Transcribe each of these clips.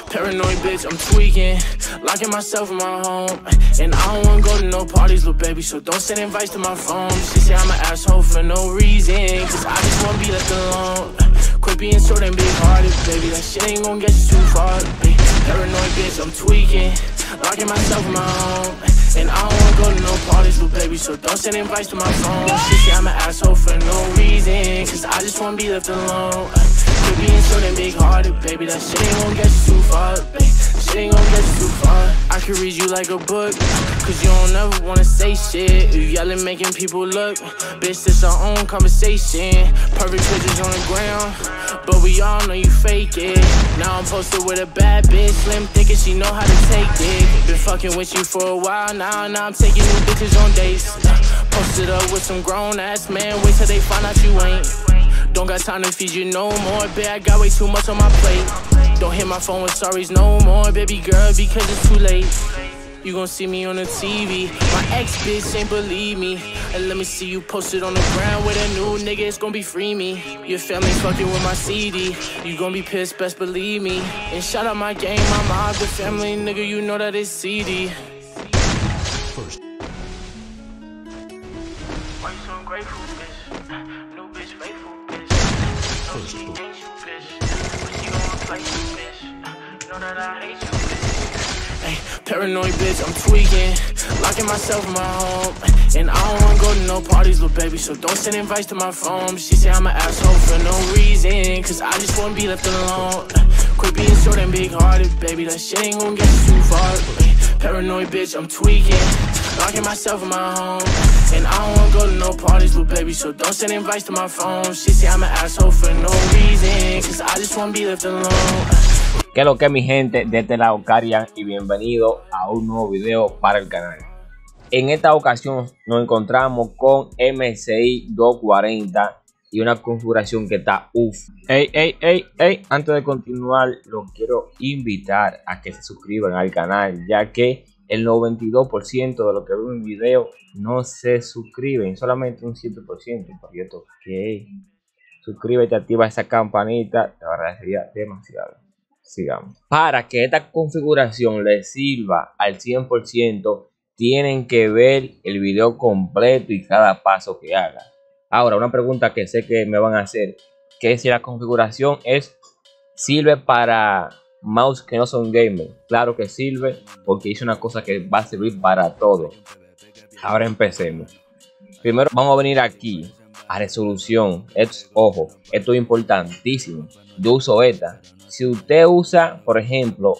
Paranoid bitch, I'm tweaking, locking myself in my home. And I don't wanna go to no parties, little baby, so don't send invites to my phone. She say I'm an asshole for no reason, cause I just wanna be left alone. Quit being so damn big-hearted, baby, that shit ain't gonna get you too far, baby. Paranoid bitch, I'm tweaking, locking myself in my home. And I don't wanna go to no parties, little baby, so don't send invites to my phone. She say I'm an asshole for no reason, cause I just wanna be left alone. Quit being so damn big-hearted, baby, that shit ain't gonna get you too far, baby. Shit ain't gonna get you too far. I can read you like a book, cause you don't ever wanna say shit. You yelling, making people look. Bitch, this our own conversation. Perfect pictures on the ground, but we all know you fake it. Now I'm posted with a bad bitch, slim thinking she know how to take it. Been fucking with you for a while now I'm taking new bitches on dates. Posted up with some grown ass man, wait till they find out you ain't. Don't got time to feed you no more, babe, I got way too much on my plate. Don't hit my phone with sorries no more, baby girl, because it's too late. You gon' see me on the TV, my ex-bitch ain't believe me. And let me see you posted on the ground with a new nigga, it's gon' be free me. Your family fucking with my CD, you gon' be pissed, best believe me. And shout out my gang, my mob, the family, nigga, you know that it's CD. Why you so ungrateful, bitch? New bitch, faithful, bitch. No, she ain't you, bitch. But she gon' replace you, bitch. Know that I hate you, bitch. Ay, paranoid bitch, I'm tweaking, locking myself in my home. And I don't wanna go to no parties, little baby, so don't send invites to my phone. She say I'm an asshole for no reason, cause I just wanna be left alone. Quit being so damn big-hearted, baby, that shit ain't gon' get you too far, baby. Paranoid bitch, I'm tweaking, locking myself in my home. And I don't wanna go to no parties, little baby, so don't send invites to my phone. She say I'm an asshole for no reason, cause I just wanna be left alone. ¿Qué es lo que mi gente? De este lado Karian y bienvenido a un nuevo video para el canal. En esta ocasión nos encontramos con MSI 240 y una configuración que está Antes de continuar, los quiero invitar a que se suscriban al canal, ya que el 92% de los que ven un video no se suscriben, solamente un 7%. Por cierto, que suscríbete, activa esa campanita, te agradecería demasiado. Sigamos. Para que esta configuración les sirva al 100%, tienen que ver el video completo y cada paso que haga. Ahora, una pregunta que sé que me van a hacer, que si la configuración sirve para mouse que no son gamer. Claro que sirve, porque hice una cosa que va a servir para todo. Ahora empecemos. Primero vamos a venir aquí a resolución. Ojo, esto es importantísimo. Yo uso esta. Si usted usa, por ejemplo,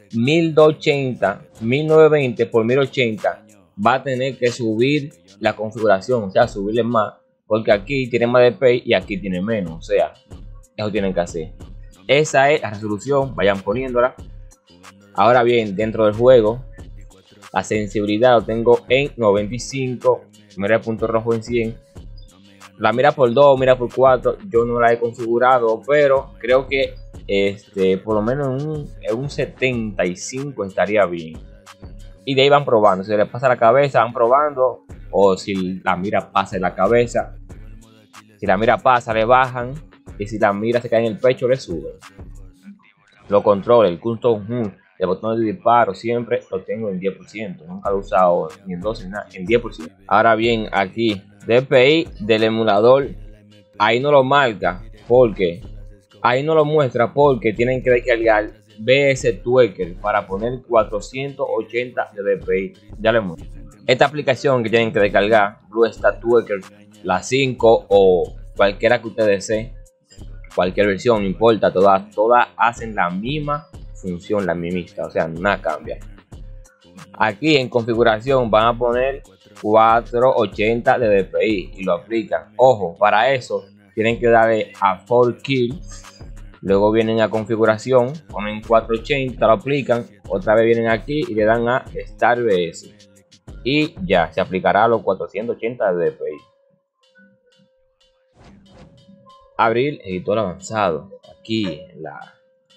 1280, 1920 por 1080, va a tener que subir la configuración, o sea, subirle más, porque aquí tiene más DPI y aquí tiene menos, o sea, eso tienen que hacer. Esa es la resolución, vayan poniéndola. Ahora bien, dentro del juego, la sensibilidad lo tengo en 95, mira el punto rojo en 100. La mira por 2, mira por 4, yo no la he configurado, pero creo que por lo menos en un 75 estaría bien. Y de ahí van probando, si les pasa la cabeza van probando, o si la mira pasa en la cabeza. Si la mira pasa le bajan, y si la mira se cae en el pecho le suben. Los controles, el custom HUD, el botón de disparo siempre lo tengo en 10%, nunca lo he usado ni en 12 ni nada, en 10%. Ahora bien, aquí DPI del emulador, ahí no lo marca, porque ahí no lo muestra, porque tienen que descargar BS Tweaker para poner 480 de DPI. Ya le muestro. Esta aplicación que tienen que descargar, BlueStack Tweaker, la 5 o cualquiera que ustedes deseen, cualquier versión, no importa, todas hacen la misma función, la mismista, o sea, nada cambia. Aquí en configuración van a poner 480 de DPI y lo aplican. Ojo, para eso tienen que darle a 4Kill. Luego vienen a configuración, ponen 480, lo aplican, otra vez vienen aquí y le dan a Start BS y ya se aplicará a los 480 de DPI. Abrir editor avanzado, aquí en la,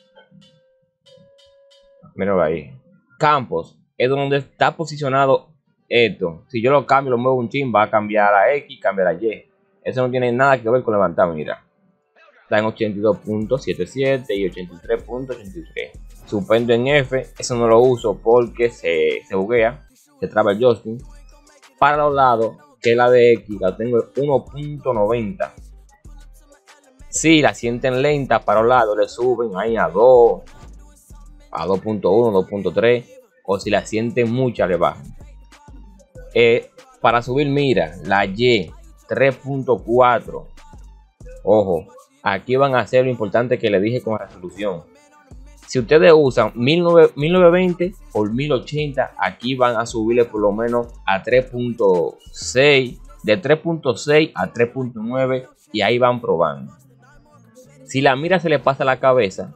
míralo ahí, campos, es donde está posicionado esto. Si yo lo cambio, lo muevo un chin, va a cambiar a X, cambiar a Y. Eso no tiene nada que ver con levantar, mira. está en 82.77 y 83.83. Suspendo en F, eso no lo uso porque se buguea, se traba el joystick. Para los lados, que la de X la tengo en 1.90. Si la sienten lenta para los lados, le suben ahí a 2, a 2.1, 2.3, o si la sienten mucha, le bajan. Para subir, mira, la Y 3.4. Ojo, aquí van a hacer lo importante que le dije con la resolución. Si ustedes usan 1920 por 1080, aquí van a subirle por lo menos a 3.6, de 3.6 a 3.9, y ahí van probando. Si la mira se le pasa la cabeza,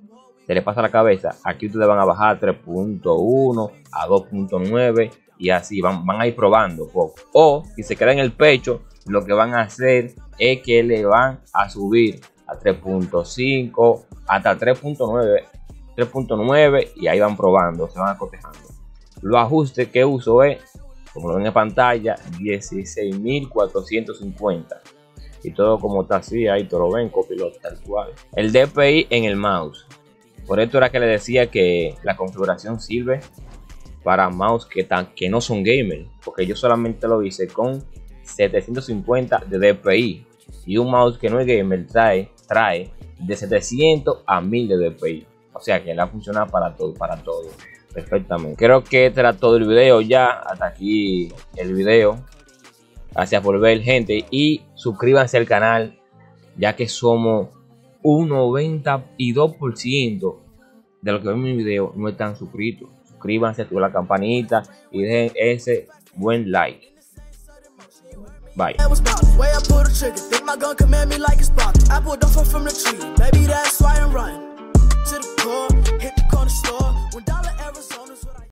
aquí ustedes van a bajar a 3.1, a 2.9 y así van a ir probando poco. O si se queda en el pecho, lo que van a hacer es que le van a subir a 3.5 hasta 3.9 y ahí van probando, se van acotejando. Los ajustes que uso es, como lo ven en pantalla, 16.450 y todo como está así, ahí te lo ven, copiloto tal cual. El DPI en el mouse, por esto era que le decía que la configuración sirve para mouse que no son gamer, porque yo solamente lo hice con 750 de DPI, y un mouse que no es gamer trae de 700 a 1000 de DPI, o sea que la funciona para todo perfectamente. Creo que este era todo el video ya, hasta aquí el video. Gracias por ver, gente, y suscríbanse al canal, ya que somos un 92% de los que ven mi video no están suscritos. Suscríbanse, activen la campanita y dejen ese buen like. Bye.